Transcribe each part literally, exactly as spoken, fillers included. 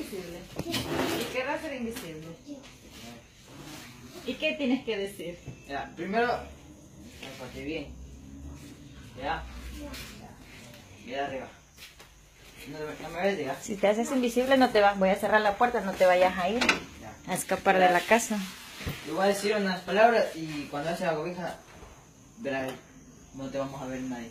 invisible. ¿Y querrás ser invisible? ¿Y qué tienes que decir? Ya, primero, empate bien. Ya. Mira arriba. No, no me ves, diga. Si te haces invisible no te vas, voy a cerrar la puerta, no te vayas a ir Ya. a escapar de la casa. Yo voy a decir unas palabras y cuando hace la cobija, verás, no te vamos a ver nadie.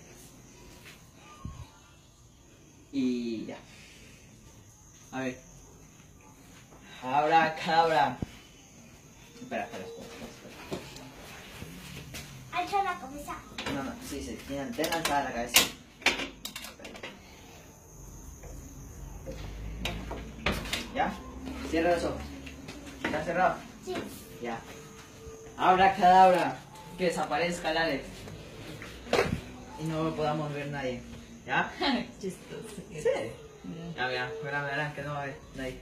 Y ya. A ver. Abra, cabra. Espera, espera, espera, espera. Alza la cabeza. No, no, sí, sí, tiene ten alzada la cabeza. ¿Ya? Cierra los ojos. ¿Está cerrado? Sí. Ya. Abra cadabra. Que desaparezca el Alex. Y no podamos ver nadie. ¿Ya? Chistoso. Sí. Ya, mira, verán, verán que no va a ver nadie.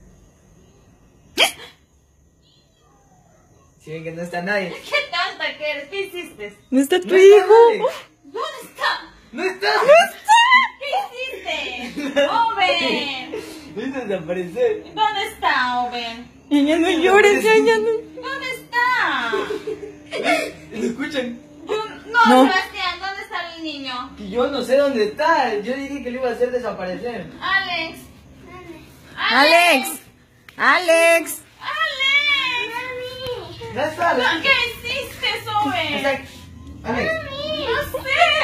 Si ven que no está nadie. ¿Qué tanta que eres? ¿Qué hiciste? ¿No está tu No está hijo? nadie. ¿Dónde está? ¡No está! ¿Qué hiciste? ¡Oven! ¡No desaparecer! ¿Dónde está, Oven? Niña, no llores, niña, no. ¿Dónde está? ¿Lo escuchan? No, No. Sebastián, ¿dónde está el niño? Y yo no sé dónde está. Yo dije que lo iba a hacer desaparecer. Alex. Alex. Alex. ¡Alex! ¿Dónde está? ¿Lo escuchan? ¿Qué hiciste, Oven? Está- Alex. No sé.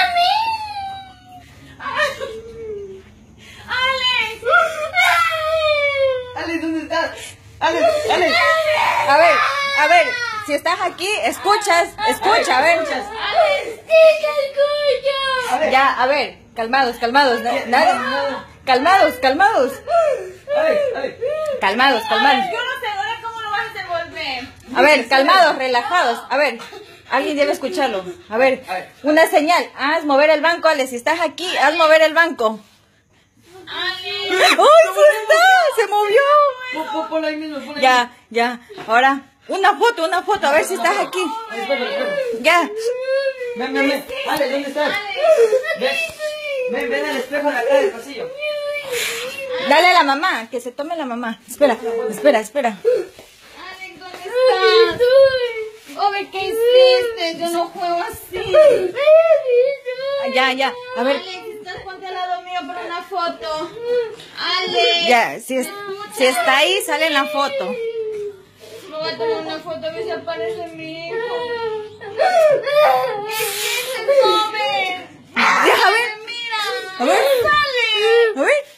¡Alex! Alex, ¿dónde estás? Alex, Alex. A ver, a ver, si estás aquí, escuchas, escucha, a ver. ¿Escuchas? ¡Alex! Alex. Ya, a ver, calmados, calmados, na- nada. Calmados, calmados. Alex, Alex. Calmados, calmados. Yo no sé ahora cómo lo vas a devolver. A ver, calmados, relajados. A ver, alguien debe escucharlo. A ver, una señal. Haz mover el banco, Alex. Si estás aquí, haz mover el banco. ¡Alex! ¡Ay, sí está! ¡Se movió! Pon- pon- Ponlo ahí mismo, ponlo ahí. Ya, ya. Ahora, una foto, una foto. A ver si estás aquí. Ay, espera, espera. Ya. Ven, ven, ven. Alex, ¿dónde estás? Ven, ven, ven al espejo en la cara del pasillo. Dale a la mamá, que se tome la mamá. Espera, espera, espera. ¡Alex, ¿dónde estás? Oven, ¿qué hiciste? Yo no juego así. Ya, ya. A ver, Alex, estás ponte al lado mío para una foto. Alex. ya. Si, es- si está ahí, sale en la foto. Me voy a tomar una foto a ver si aparece mi hijo. ¿Qué hiciste, Oven? Deja ver. Mira. A ver. ¡Sale! A ver.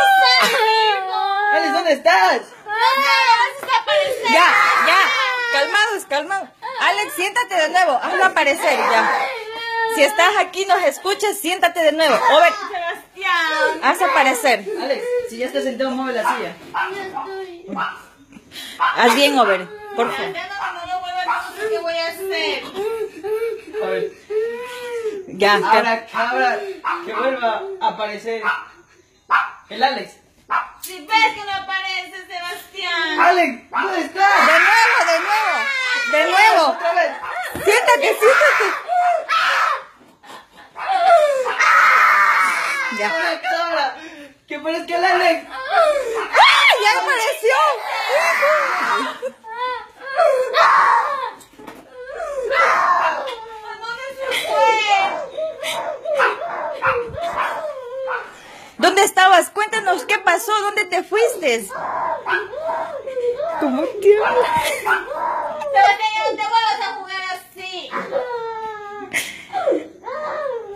Alex, ¿dónde estás? ¡No! ¡Vas a aparecer! Ya, ya. Calmados, calmados. Alex, siéntate de nuevo. Hazlo aparecer, ya. Si estás aquí, nos escuchas, siéntate de nuevo. Over, Sebastián. haz aparecer. Alex, si ya estás sentado, mueve la silla. Haz bien, Over. Por Ya favor. no, no lo vuelvo a hacer. ¿Qué voy a hacer? A ver. Ya. cal- Ahora, cabra, que vuelva a aparecer el Alex. Si ves que no aparece, Sebastián. Alex, ¿dónde De estás? nuevo, de nuevo. De nuevo. Otra vez. Siéntate, siéntate. Ya. Ahora, cabra, que aparezca el Alex. ¡Ah! ¡Ya apareció! ¿A dónde se fue? ¿Dónde estabas? Cuéntanos qué pasó. ¿Dónde te fuiste? ¿Cómo te Sebastián, yo no te voy